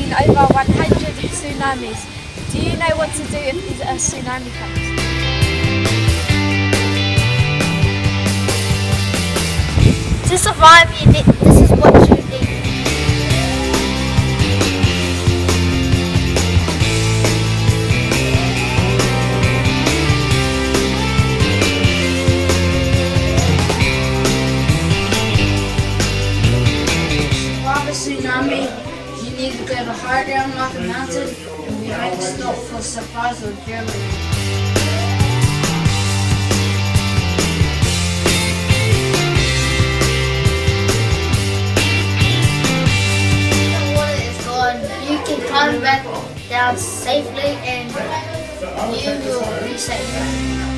seen over 100 tsunamis. Do you know what to do if a tsunami comes? To survive, this is what you need. A tsunami, you need to go to high ground like a mountain and behind stop for supplies or Germany. The water is gone. You can climb back down safely and you will be safe.